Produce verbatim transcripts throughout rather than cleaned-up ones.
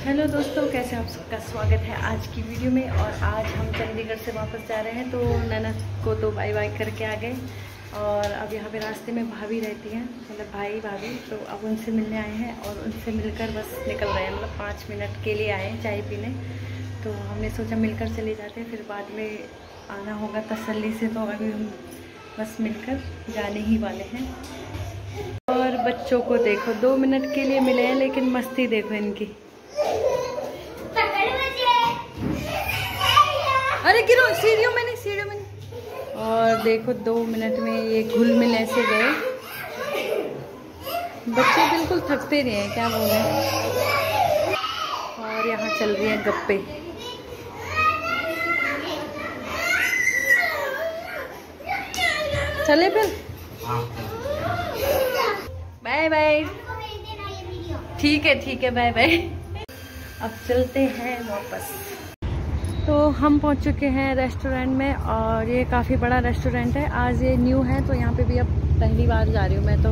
Hello दोस्तों, कैसे आप सबका स्वागत है आज की वीडियो में। और आज हम चंडीगढ़ से वापस जा रहे हैं, तो ननद को तो बाय बाय करके आ गए। और अब यहाँ पे रास्ते में भाभी रहती हैं, मतलब भाई भाभी, तो अब उनसे मिलने आए हैं और उनसे मिलकर बस निकल रहे हैं। मतलब पाँच मिनट के लिए आए हैं चाय पीने, तो हमने सोचा मिलकर चले जाते हैं, फिर बाद में आना होगा तसल्ली से। तो अभी हम बस मिलकर जाने ही वाले हैं। और बच्चों को देखो, दो मिनट के लिए मिले हैं लेकिन मस्ती देखो इनकी। अरे गिरो, सीढ़ियों में नहीं, सीढ़ियों में नहीं। और देखो दो मिनट में ये घुल मिल ऐसे गए। बच्चे बिल्कुल थकते नहीं हैं, क्या बोले। और यहाँ चल रही है गप्पे। चले फिर, बाय बाय। ठीक है ठीक है, बाय बाय। अब चलते हैं वापस। तो हम पहुंच चुके हैं रेस्टोरेंट में, और ये काफ़ी बड़ा रेस्टोरेंट है। आज ये न्यू है, तो यहाँ पे भी अब पहली बार जा रही हूँ मैं तो।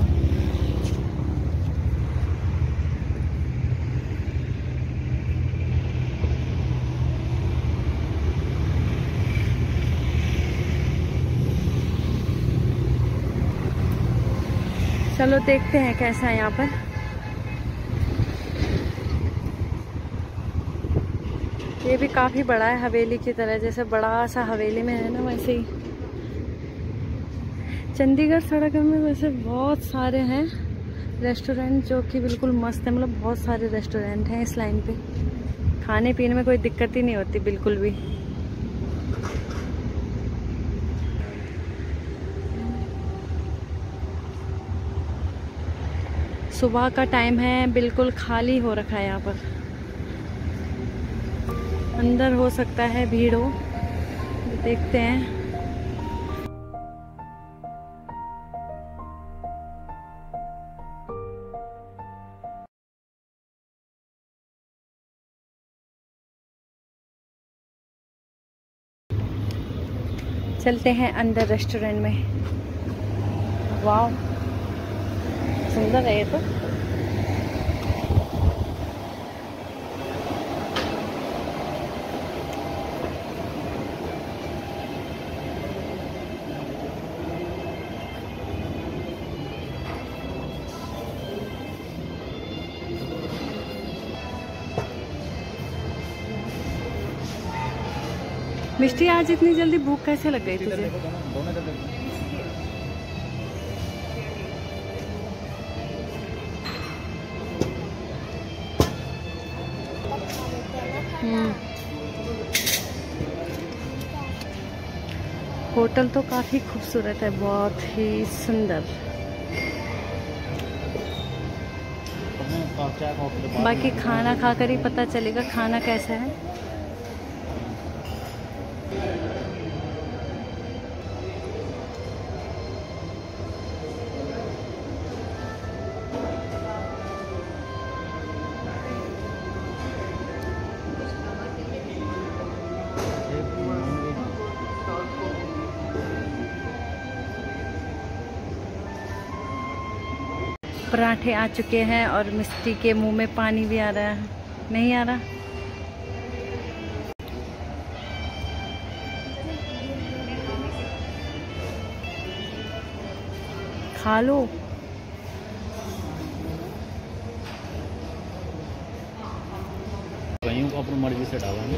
चलो देखते हैं कैसा है यहाँ पर। ये भी काफ़ी बड़ा है, हवेली की तरह, जैसे बड़ा सा हवेली में है ना, वैसे ही। चंडीगढ़ सड़क में वैसे बहुत सारे हैं रेस्टोरेंट जो कि बिल्कुल मस्त है। मतलब बहुत सारे रेस्टोरेंट हैं इस लाइन पे, खाने पीने में कोई दिक्कत ही नहीं होती बिल्कुल भी। सुबह का टाइम है, बिल्कुल खाली हो रखा है यहाँ पर। अंदर हो सकता है भीड़ हो, देखते हैं। चलते हैं अंदर रेस्टोरेंट में। वाह, सुंदर है ये तो। मिष्टी, आज इतनी जल्दी भूख कैसे लग गई तुझे? हम्म, होटल तो काफी खूबसूरत है, बहुत ही सुंदर। बाकी खाना खाकर ही पता चलेगा खाना कैसा है। पराठे आ चुके हैं और मिष्टी के मुंह में पानी भी आ रहा है। नहीं आ रहा? खा लो। कहीं को अपनी मर्जी से डालेंगे।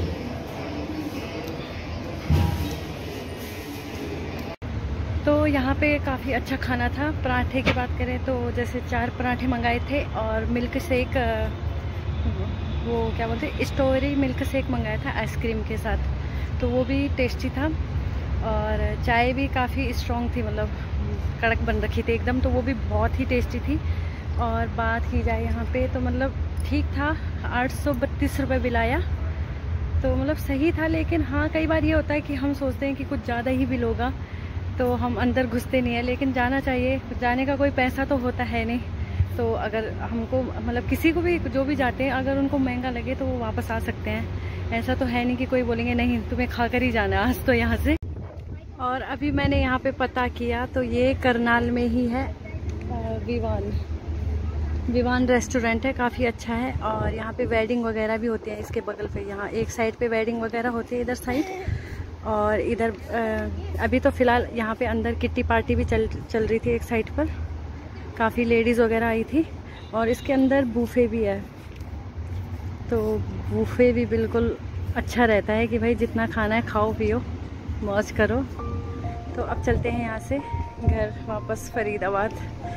तो यहाँ पे काफ़ी अच्छा खाना था। पराठे की बात करें तो जैसे चार पराठे मंगाए थे, और मिल्क शेक, वो क्या बोलते हैं, स्ट्रॉबेरी मिल्क शेक मंगाया था आइसक्रीम के साथ, तो वो भी टेस्टी था। और चाय भी काफ़ी स्ट्रॉन्ग थी, मतलब कड़क बन रखी थी एकदम, तो वो भी बहुत ही टेस्टी थी। और बात की जाए यहाँ पे तो मतलब ठीक था, आठ सौ बत्तीस रुपये बिल आया, तो मतलब सही था। लेकिन हाँ, कई बार ये होता है कि हम सोचते हैं कि कुछ ज़्यादा ही बिल होगा, तो हम अंदर घुसते नहीं है। लेकिन जाना चाहिए, जाने का कोई पैसा तो होता है नहीं। तो अगर हमको, मतलब किसी को भी, जो भी जाते हैं, अगर उनको महंगा लगे तो वो वापस आ सकते हैं। ऐसा तो है नहीं कि कोई बोलेंगे नहीं तुम्हें खाकर ही जाना आज तो यहाँ से। और अभी मैंने यहाँ पे पता किया तो ये करनाल में ही है विवान। विवान रेस्टोरेंट है, काफ़ी अच्छा है। और यहाँ पे वेडिंग वगैरह भी होती है इसके बगल पे। यहाँ एक साइड पे वेडिंग वगैरह होती है इधर साइड, और इधर अभी तो फ़िलहाल यहाँ पे अंदर किट्टी पार्टी भी चल चल रही थी एक साइड पर। काफ़ी लेडीज़ वगैरह आई थी। और इसके अंदर बूफे भी है, तो बूफे भी बिल्कुल अच्छा रहता है कि भाई जितना खाना है खाओ पियो मौज करो। तो अब चलते हैं यहाँ से घर वापस फरीदाबाद।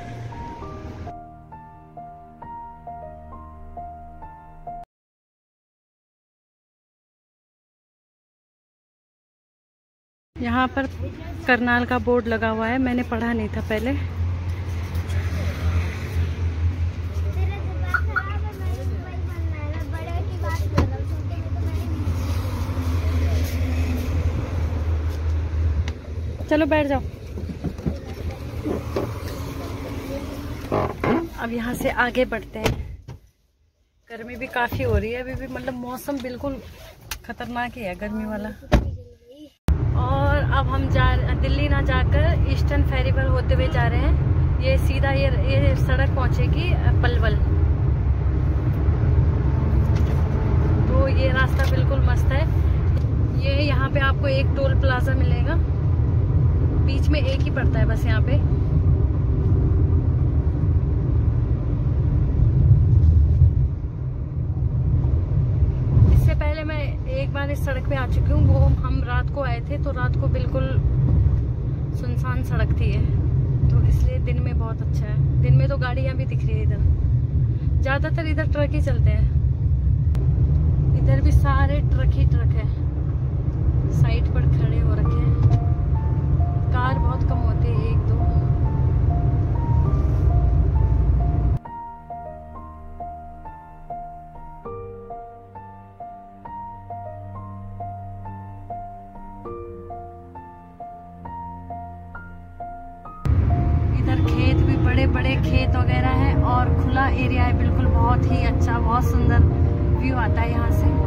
यहाँ पर करनाल का बोर्ड लगा हुआ है, मैंने पढ़ा नहीं था पहले। चलो बैठ जाओ। अब यहाँ से आगे बढ़ते हैं। गर्मी भी काफ़ी हो रही है अभी भी, मतलब मौसम बिल्कुल खतरनाक ही है गर्मी वाला। और अब हम जा दिल्ली ना जाकर ईस्टर्न फेरी पर होते हुए जा रहे हैं। ये सीधा ये ये सड़क पहुँचेगी पलवल। तो ये रास्ता बिल्कुल मस्त है। ये यहाँ पे आपको एक टोल प्लाजा मिलेगा, बीच में एक ही पड़ता है बस यहाँ पे। इससे पहले मैं एक बार इस सड़क पे आ चुकी हूँ। वो हम रात को आए थे तो रात को बिल्कुल सुनसान सड़क थी ये, तो इसलिए दिन में बहुत अच्छा है। दिन में तो गाड़ियाँ भी दिख रही है इधर, ज़्यादातर इधर ट्रक ही चलते हैं। इधर भी सारे ट्रक ही ट्रक है, साइड पर खड़े हो रखे हैं। कार बहुत कम होती है, एक दो। इधर खेत भी, बड़े बड़े खेत वगैरह है और खुला एरिया है बिल्कुल, बहुत ही अच्छा, बहुत सुंदर व्यू आता है यहाँ से।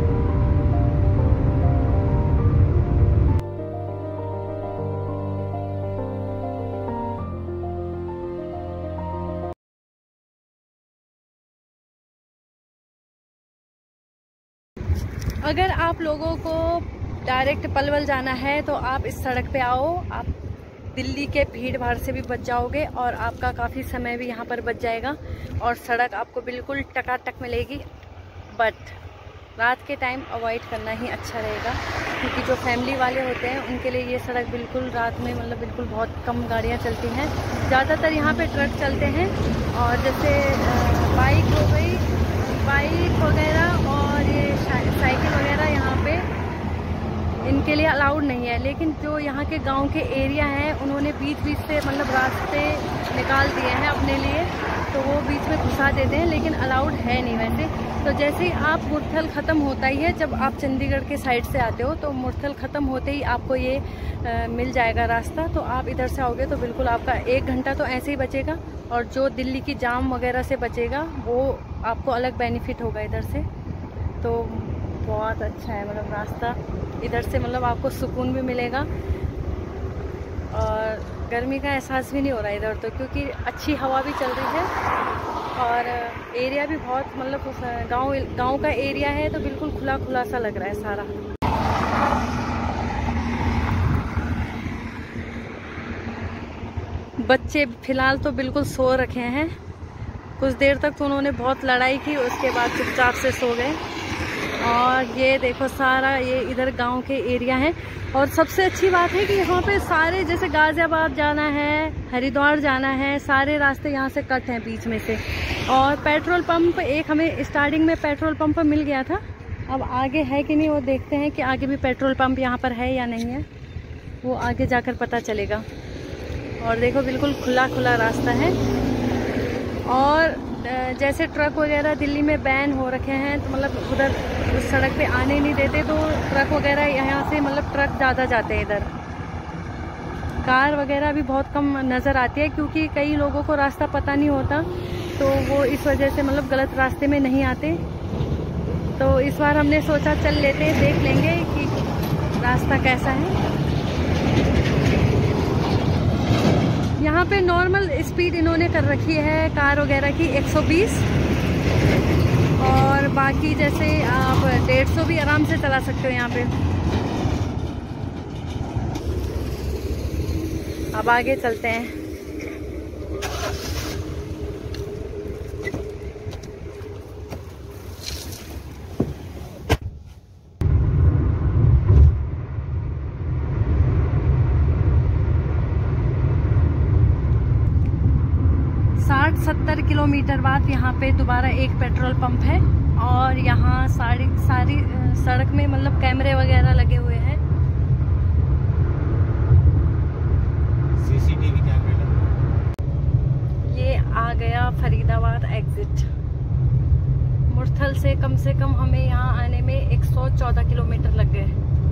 अगर आप लोगों को डायरेक्ट पलवल जाना है तो आप इस सड़क पे आओ। आप दिल्ली के भीड़ भाड़ से भी बच जाओगे और आपका काफ़ी समय भी यहाँ पर बच जाएगा, और सड़क आपको बिल्कुल टकाटक मिलेगी। बट रात के टाइम अवॉइड करना ही अच्छा रहेगा, क्योंकि जो फैमिली वाले होते हैं उनके लिए ये सड़क बिल्कुल रात में, मतलब बिल्कुल बहुत कम गाड़ियाँ चलती हैं। ज़्यादातर यहाँ पे ट्रक चलते हैं, और जैसे बाइक हो गई, बाइक वगैरह और ये साइकिल वगैरह यहाँ पे इनके लिए अलाउड नहीं है। लेकिन जो यहाँ के गांव के एरिया हैं उन्होंने बीच बीच से मतलब रास्ते निकाल दिए हैं अपने लिए, तो वो बीच में घुसा देते हैं, लेकिन अलाउड है नहीं वैसे। तो जैसे ही आप मुरथल ख़त्म होता ही है, जब आप चंडीगढ़ के साइड से आते हो तो मुरथल ख़त्म होते ही आपको ये आ, मिल जाएगा रास्ता। तो आप इधर से आओगे तो बिल्कुल आपका एक घंटा तो ऐसे ही बचेगा, और जो दिल्ली की जाम वगैरह से बचेगा वो आपको अलग बेनिफिट होगा इधर से। तो बहुत अच्छा है मतलब रास्ता इधर से, मतलब आपको सुकून भी मिलेगा और गर्मी का एहसास भी नहीं हो रहा है इधर तो, क्योंकि अच्छी हवा भी चल रही है और एरिया भी बहुत, मतलब गांव गांव का एरिया है तो बिल्कुल खुला खुला सा लग रहा है सारा। बच्चे फिलहाल तो बिल्कुल सो रखे हैं। कुछ देर तक तो उन्होंने बहुत लड़ाई की, उसके बाद चुपचाप से सो गए। और ये देखो सारा ये इधर गांव के एरिया है। और सबसे अच्छी बात है कि यहाँ पे सारे, जैसे गाजियाबाद जाना है, हरिद्वार जाना है, सारे रास्ते यहाँ से कट हैं बीच में से। और पेट्रोल पंप एक हमें स्टार्टिंग में पेट्रोल पंप मिल गया था, अब आगे है कि नहीं वो देखते हैं कि आगे भी पेट्रोल पंप यहाँ पर है या नहीं है, वो आगे जाकर पता चलेगा। और देखो बिल्कुल खुला खुला रास्ता है। और जैसे ट्रक वगैरह दिल्ली में बैन हो रखे हैं, तो मतलब उधर उस सड़क पे आने नहीं देते, तो ट्रक वगैरह यहाँ से, मतलब ट्रक ज़्यादा जाते हैं इधर। कार वगैरह भी बहुत कम नज़र आती है, क्योंकि कई लोगों को रास्ता पता नहीं होता, तो वो इस वजह से मतलब गलत रास्ते में नहीं आते। तो इस बार हमने सोचा चल लेते हैं, देख लेंगे कि रास्ता कैसा है। यहाँ पे नॉर्मल स्पीड इन्होंने कर रखी है कार वगैरह की एक सौ बीस, और बाकी जैसे आप डेढ़ सौ भी आराम से चला सकते हो यहाँ पे। अब आगे चलते हैं। साठ सत्तर किलोमीटर बाद यहाँ पे दोबारा एक पेट्रोल पंप है, और यहाँ सारी सारी सड़क में मतलब कैमरे वगैरह लगे हुए हैं, सीसीटीवी कैमरे लगे। ये आ गया फरीदाबाद एग्जिट। मुरथल से कम से कम हमें यहाँ आने में एक सौ चौदह किलोमीटर लग गए।